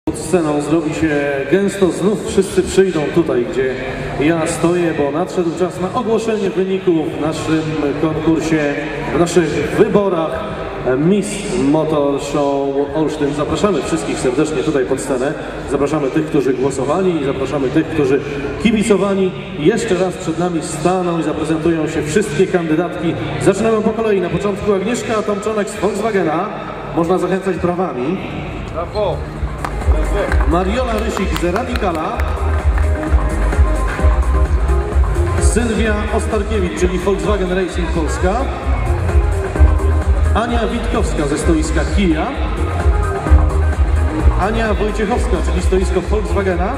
Pod sceną zrobi się gęsto, znów wszyscy przyjdą tutaj, gdzie ja stoję, bo nadszedł czas na ogłoszenie wyników w naszym konkursie, w naszych wyborach Miss Motor Show Olsztyn. Zapraszamy wszystkich serdecznie tutaj pod scenę, zapraszamy tych, którzy głosowali, zapraszamy tych, którzy kibicowali. Jeszcze raz przed nami staną i zaprezentują się wszystkie kandydatki. Zaczynamy po kolei. Na początku Agnieszka Tomczonek z Volkswagena. Można zachęcać brawami. Brawo! Mariola Rysik z Radicala. Sylwia Ostarkiewicz, czyli Volkswagen Racing Polska. Ania Witkowska ze stoiska Kia. Ania Wojciechowska, czyli stoisko Volkswagena.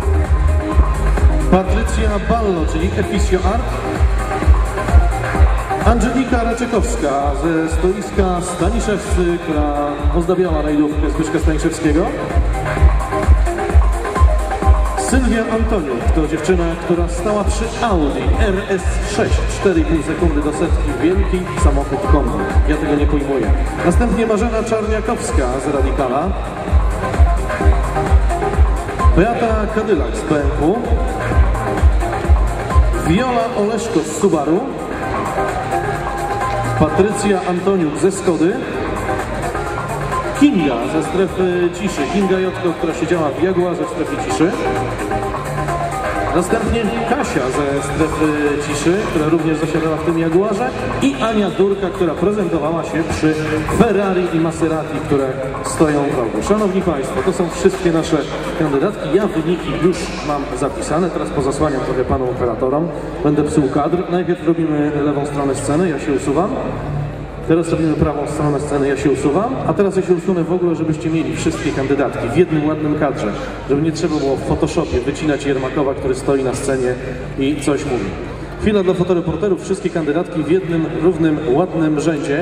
Patrycja Ballo, czyli Efisio Art. Angelika Raczekowska ze stoiska Staniszewscy, która ozdabiała rajdówkę Zbyszka Staniszewskiego. Sylwia Antoniuk to dziewczyna, która stała przy Audi RS6, 4,5 sekundy do setki, wielki samochód kombi. Ja tego nie pojmuję. Następnie Marzena Czarniakowska z Radicala. Beata Kadylak z BMW. Viola Oleszko z Subaru. Patrycja Antoniuk ze Skody. Kinga ze strefy ciszy, Kinga Jotko, która siedziała w Jaguarze w strefie ciszy. Następnie Kasia ze strefy ciszy, która również zasiadała w tym Jaguarze. I Ania Durka, która prezentowała się przy Ferrari i Maserati, które stoją w rogu. Szanowni Państwo, to są wszystkie nasze kandydatki. Ja wyniki już mam zapisane, teraz pozasłaniam trochę panom operatorom. Będę psuł kadr. Najpierw robimy lewą stronę sceny, ja się usuwam. Teraz robimy prawą stronę sceny, ja się usuwam, a teraz ja się usunę w ogóle, żebyście mieli wszystkie kandydatki w jednym ładnym kadrze, żeby nie trzeba było w Photoshopie wycinać Jermakowa, który stoi na scenie i coś mówi. Chwila dla fotoreporterów, wszystkie kandydatki w jednym, równym, ładnym rzędzie.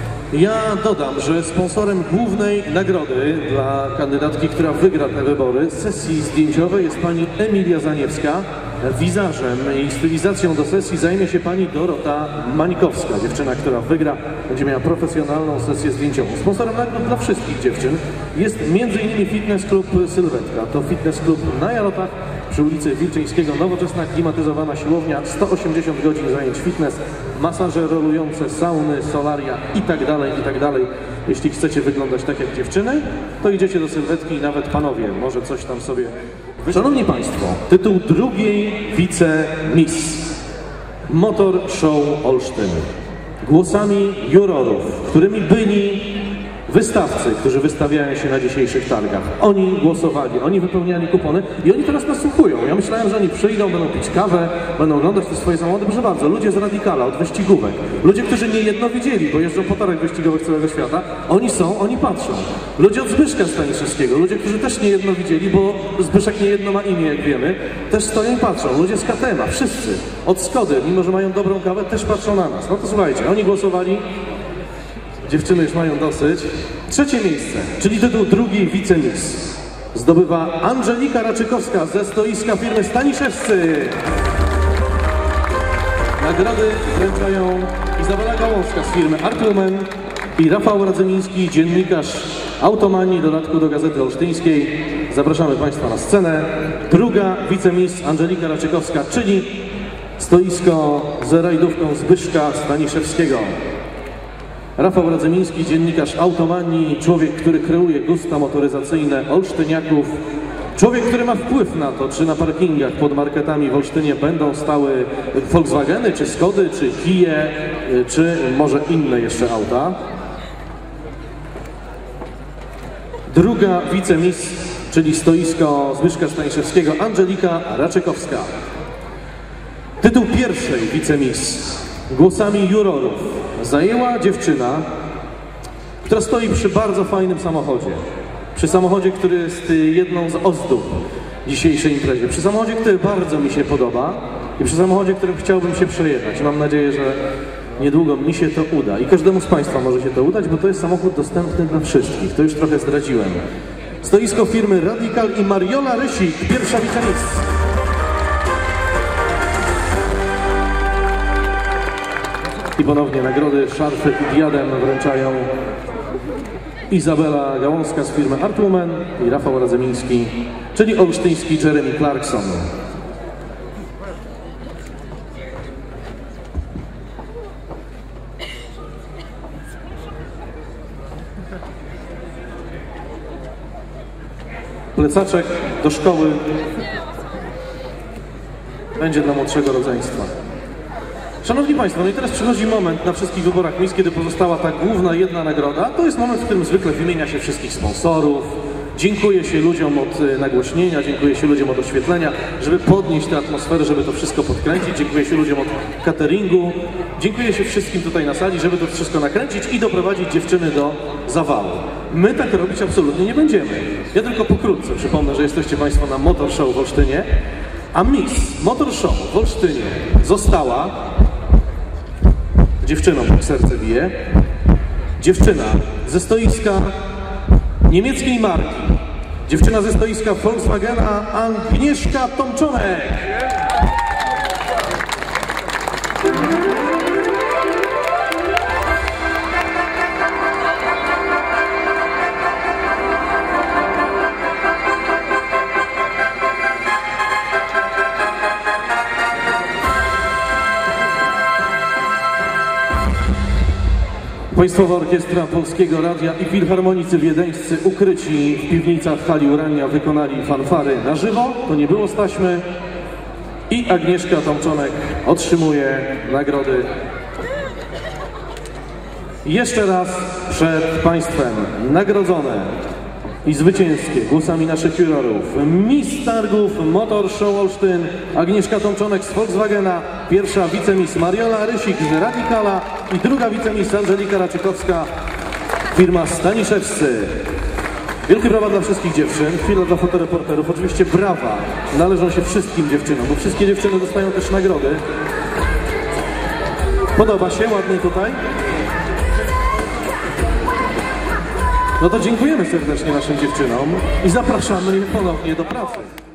Ja dodam, że sponsorem głównej nagrody dla kandydatki, która wygra te wybory, sesji zdjęciowej jest pani Emilia Zaniewska. Wizażem i stylizacją do sesji zajmie się pani Dorota Mańkowska. Dziewczyna, która wygra, będzie miała profesjonalną sesję zdjęciową. Sponsorem nagród dla wszystkich dziewczyn jest m.in. Fitness Club Sylwetka. To fitness club na Jarotach przy ulicy Wilczyńskiego. Nowoczesna, klimatyzowana siłownia, 180 godzin zajęć fitness, masaże rolujące, sauny, solaria itd., itd. Jeśli chcecie wyglądać tak jak dziewczyny, to idziecie do Sylwetki i nawet panowie, może coś tam sobie... Szanowni Państwo, tytuł drugiej wice-miss Motor Show Olsztyn. Głosami jurorów, którymi byli wystawcy, którzy wystawiają się na dzisiejszych targach. Oni głosowali, oni wypełniali kupony i oni teraz nas słuchują. Ja myślałem, że oni przyjdą, będą pić kawę, będą oglądać te swoje samochody. Proszę bardzo, ludzie z Radicala, od wyścigówek. Ludzie, którzy nie jedno widzieli, bo jeżdżą po targach wyścigowych całego świata. Oni są, oni patrzą. Ludzie od Zbyszka Staniszewskiego, ludzie, którzy też nie jedno widzieli, bo Zbyszek nie jedno ma imię, jak wiemy, też stoją i patrzą. Ludzie z KTM-a, wszyscy. Od Skody, mimo że mają dobrą kawę, też patrzą na nas. No to słuchajcie, oni głosowali. Dziewczyny już mają dosyć. Trzecie miejsce, czyli tytuł drugiej wice-miss, zdobywa Angelika Raczykowska ze stoiska firmy Staniszewscy. Nagrody wręczają Izabela Gałązka z firmy Artwoman i Rafał Radzymiński, dziennikarz Automanii, dodatku do Gazety Olsztyńskiej. Zapraszamy Państwa na scenę. Druga wice-miss Angelika Raczykowska, czyli stoisko z rajdówką Zbyszka Staniszewskiego. Rafał Radzymiński, dziennikarz Automanii, człowiek, który kreuje gusta motoryzacyjne olsztyniaków, człowiek, który ma wpływ na to, czy na parkingach pod marketami w Olsztynie będą stały Volkswageny, czy Skody, czy Kie, czy może inne jeszcze auta. Druga wice-miss, czyli stoisko Zbyszka Staniszewskiego, Angelika Raczykowska. Tytuł pierwszej wice-miss głosami jurorów zajęła dziewczyna, która stoi przy bardzo fajnym samochodzie. Przy samochodzie, który jest jedną z ozdób dzisiejszej imprezie. Przy samochodzie, który bardzo mi się podoba i przy samochodzie, którym chciałbym się przejechać. Mam nadzieję, że niedługo mi się to uda. I każdemu z Państwa może się to udać, bo to jest samochód dostępny dla wszystkich. To już trochę zdradziłem. Stoisko firmy Radical i Mariola Rysik, pierwsza wice-miss. I ponownie nagrody szarfy i diadem wręczają Izabela Gałązka z firmy Artwoman i Rafał Radzemiński, czyli olsztyński Jeremy Clarkson. Plecaczek do szkoły będzie dla młodszego rodzeństwa. Szanowni Państwo, no i teraz przychodzi moment na wszystkich wyborach miejsc, kiedy pozostała ta główna, jedna nagroda. To jest moment, w którym zwykle wymienia się wszystkich sponsorów, dziękuję się ludziom od nagłośnienia, dziękuję się ludziom od oświetlenia, żeby podnieść tę atmosferę, żeby to wszystko podkręcić, dziękuję się ludziom od cateringu, dziękuję się wszystkim tutaj na sali, żeby to wszystko nakręcić i doprowadzić dziewczyny do zawału. My tak robić absolutnie nie będziemy. Ja tylko pokrótce przypomnę, że jesteście Państwo na Motor Show w Olsztynie, a Miss Motor Show w Olsztynie została dziewczyną, jak serce bije, dziewczyna ze stoiska niemieckiej marki, dziewczyna ze stoiska Volkswagena, Agnieszka Tomczonek. Państwowa Orkiestra Polskiego Radia i filharmonicy wiedeńscy ukryci w piwnicach hali Urania wykonali fanfary na żywo, to nie było z taśmy, i Agnieszka Tomczonek otrzymuje nagrody. Jeszcze raz przed Państwem nagrodzone i zwycięskie głosami naszych jurorów Miss Targów Motor Show Olsztyn Agnieszka Tomczonek z Volkswagena, pierwsza wicemiss Mariola Rysik z Radikala i druga wicemiss Angelika Raczykowska, firma Staniszewscy. Wielkie brawa dla wszystkich dziewczyn, chwila dla fotoreporterów. Oczywiście brawa należą się wszystkim dziewczynom, bo wszystkie dziewczyny dostają też nagrody. Podoba się ładnie tutaj? No to dziękujemy serdecznie naszym dziewczynom i zapraszamy je ponownie do pracy.